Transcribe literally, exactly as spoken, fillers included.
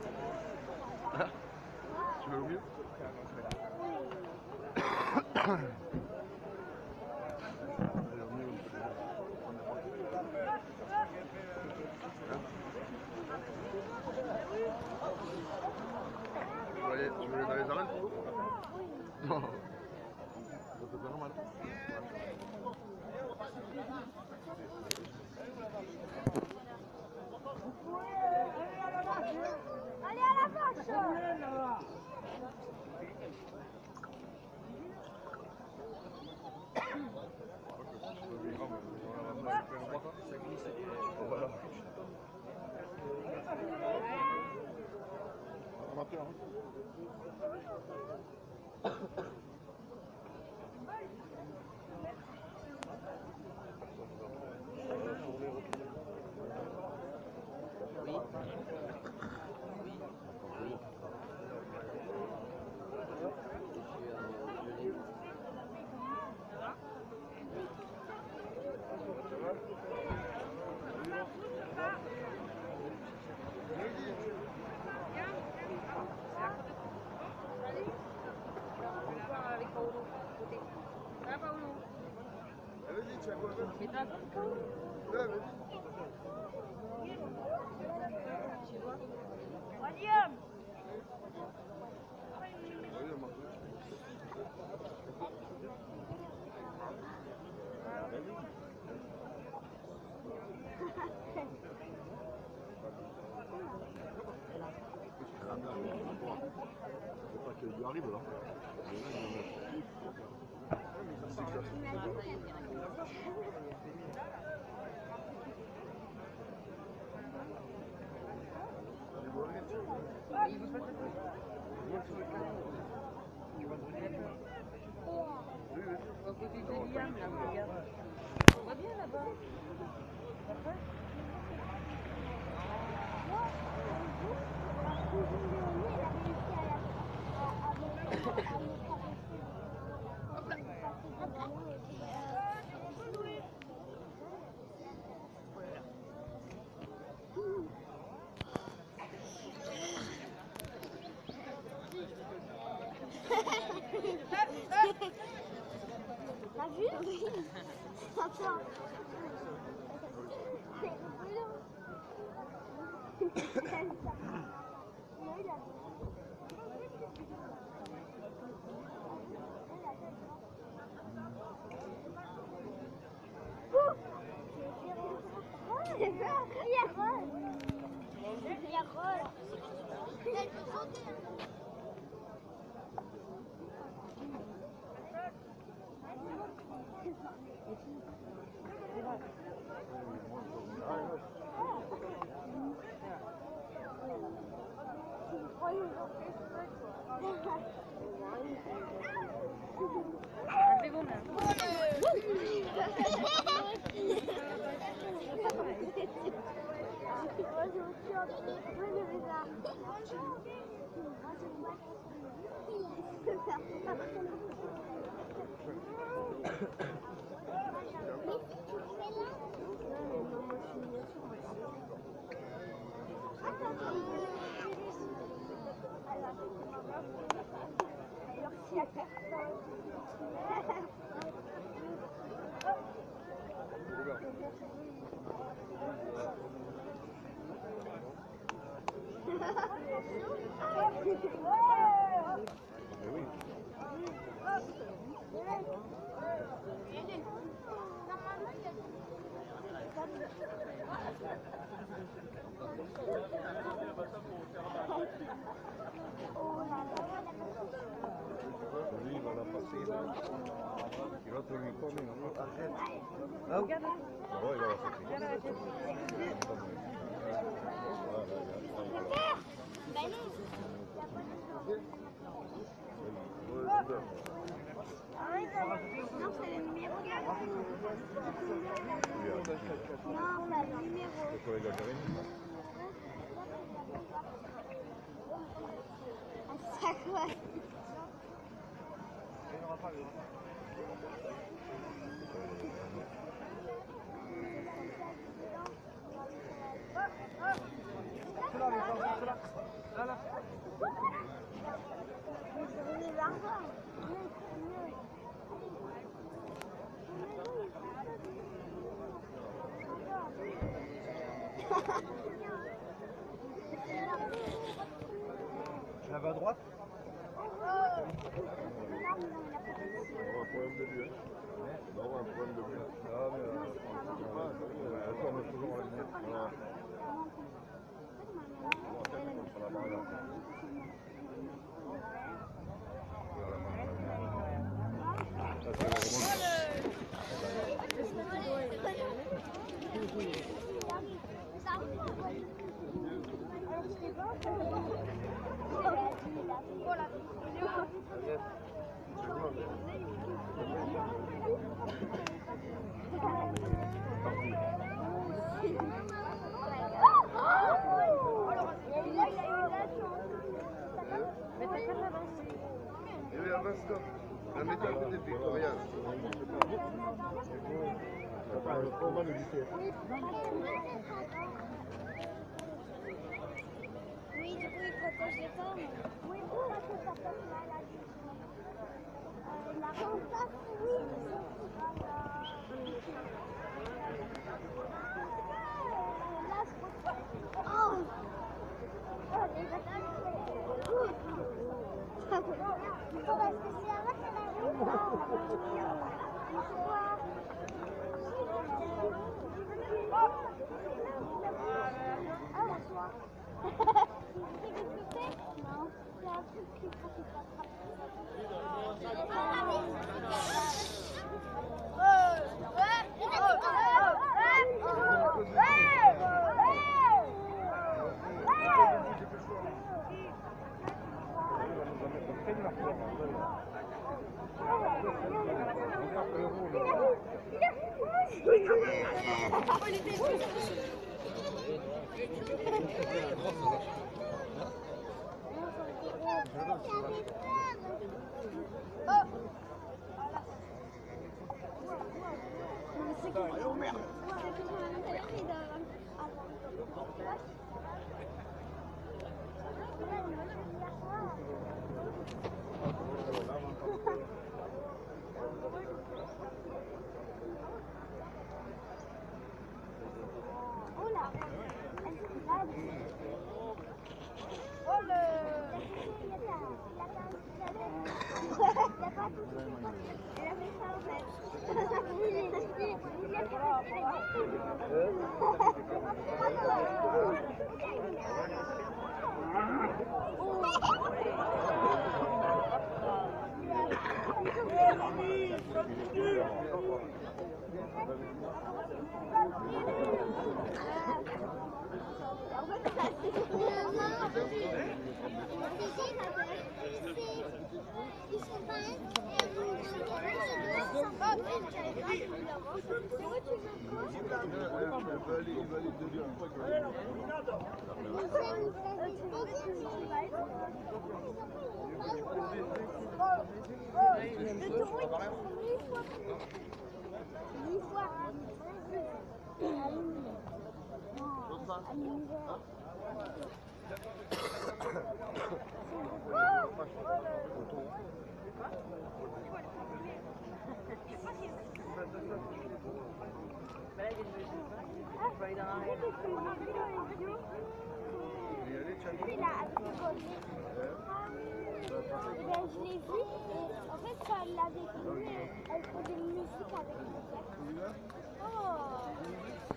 Tu veux au mieux? Tu veux aller dans les arènes pour l'eau? Non. Ça te fait normal. Allez à la vache! Voilà. Amateur, hein? Vas-y, tu as quoi? William! C'est pas qu'elle lui arrive là. On va bien là-bas. T'as vu? Oui. Attends. Il y a Rose. Il y a Rose. Elle peut sauter. Lui, il va la passer là. Il va te lui tourner, non? Arrête. Ah oui? Ah ouais, il va la passer. Ben non. Non, c'est le numéro. Non, c'est le numéro. C'est quoi, il a gagné? Ça quoi? Là, La va à droite? Non, un problème de vue. Non, un problème de vue. Ah, mais euh, elle tourne toujours en lumière. Voilà. Et oui, avance-toi. La mets à côté de Victoria. Pas mal de vitesse. Oui, du coup, il protège les cornes. Oui, parce que ça peut être maladie. Euh, la contact, oui. Voilà. Là, je oh! Oh, les batailles. Parce que c'est un match à la roue. Ah, la soie. Non, c'est un truc qu'il faut qu'il s'attrape. Ben, je l'ai vu et en fait quand elle l'avait vu, elle faisait une musique avec le Oh